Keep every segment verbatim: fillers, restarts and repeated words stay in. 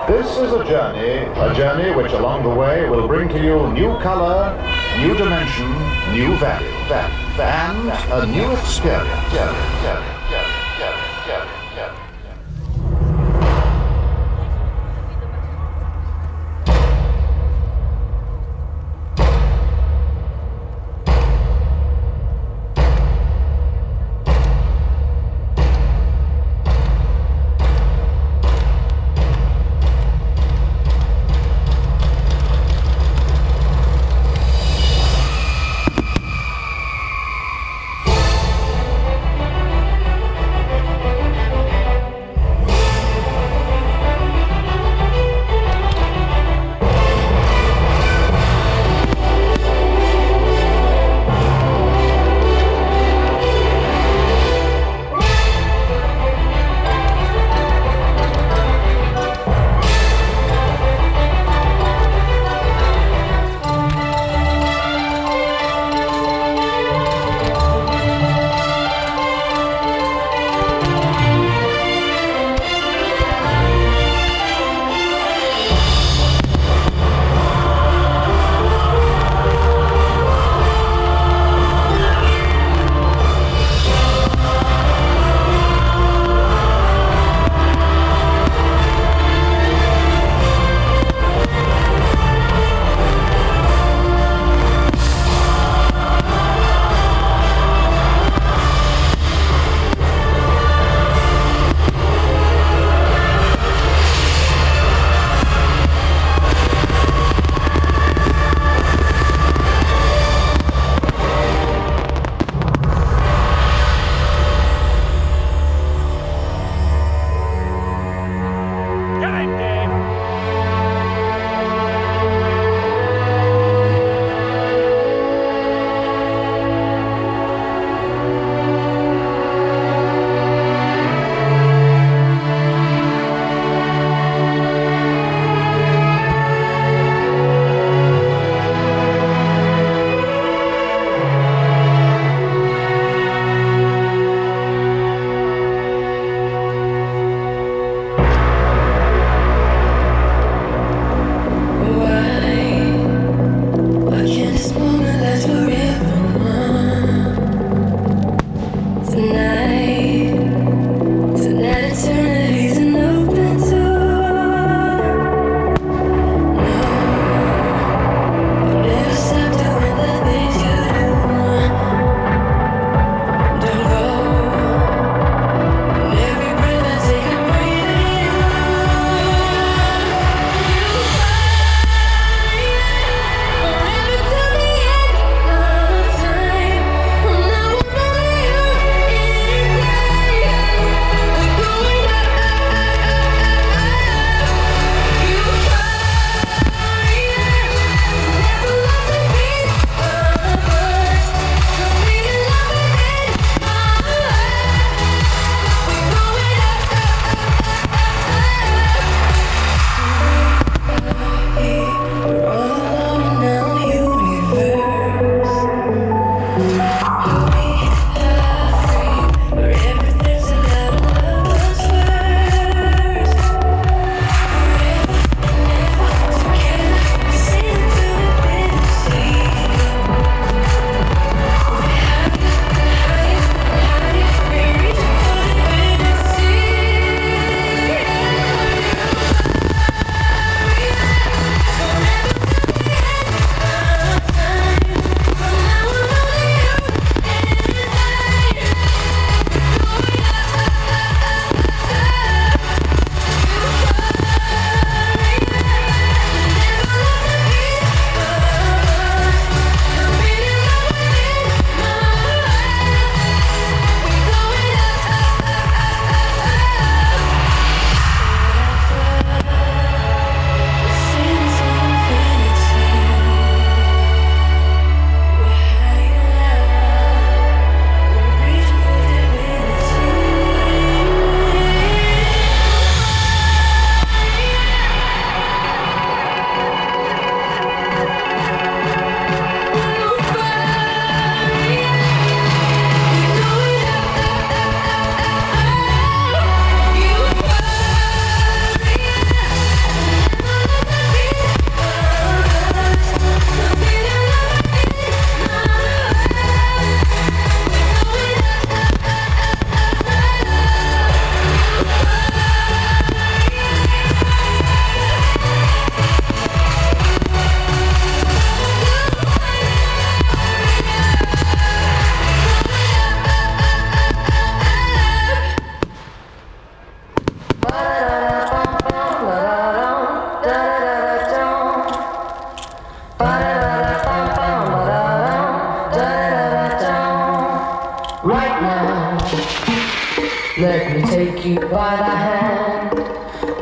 This is a journey, a journey which along the way will bring to you new color, new dimension, new value, value, and a new experience.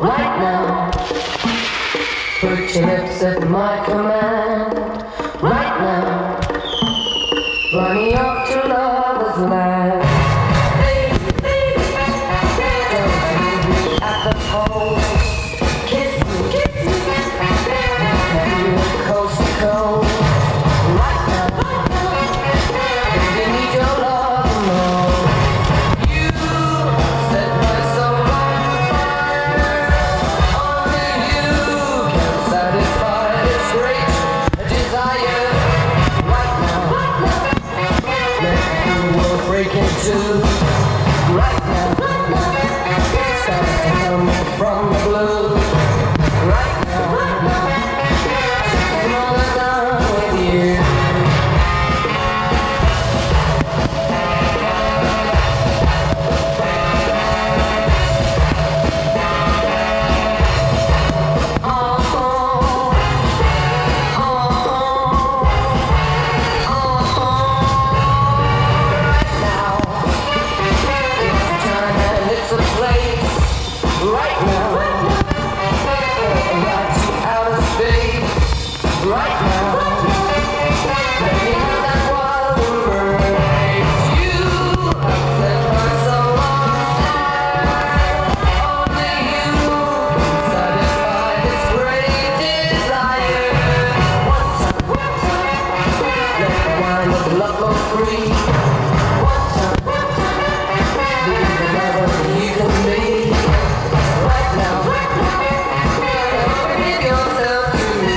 right now. Put your lips at my command, right now. Fly me off to lover's land. Baby, baby, don't leave me at the post. Kiss me, kiss me, baby, coast to coast. Right now, baby, need your love the most. You set my soul on fire. Only you can satisfy this great desire. Right now, let the world break into. Right now, stars to come from the blue. Right now, and all that I'm with you. Right now, right to outer space. Right now, let me have that wild embrace. You have set my soul on fire. Only you can satisfy this great desire. One time, one time, let the wine of love go free. One time, one time, be the lover you can be. Right now, give yourself to me.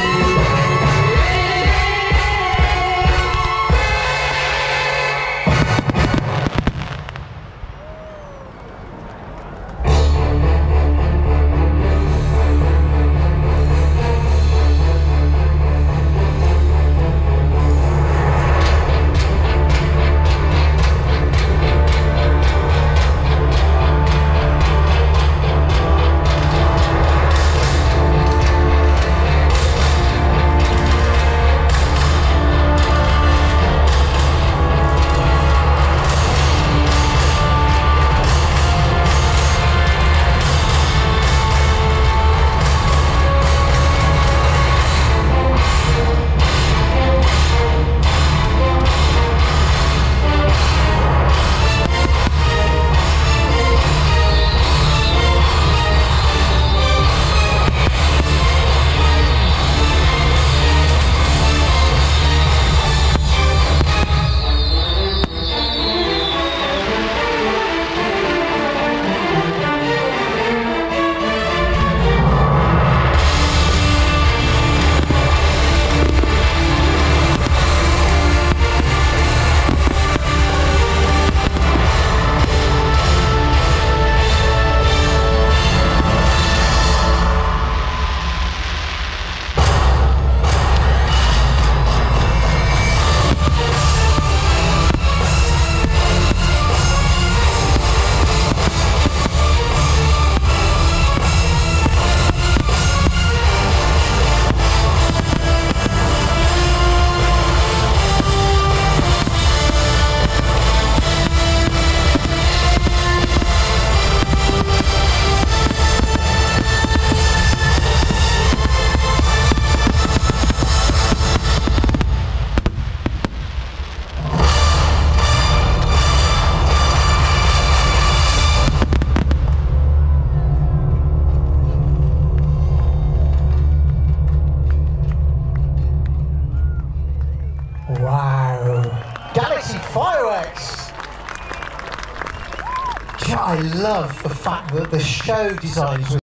Wow. Galaxy Fireworks! I love the fact that the show designs